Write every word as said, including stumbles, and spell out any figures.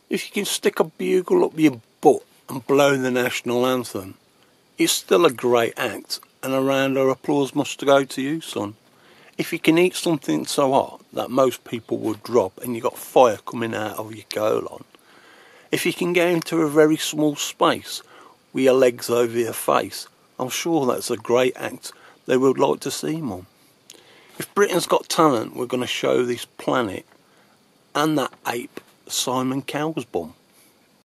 If you can stick a bugle up your butt and blow the national anthem, it's still a great act, and a round of applause must go to you, son. If you can eat something so hot that most people would drop and you got fire coming out of your colon, if you can get into a very small space with your legs over your face, I'm sure that's a great act they would like to see, Mum. If Britain's Got Talent, we're going to show this planet and that ape Simon Cow's bum.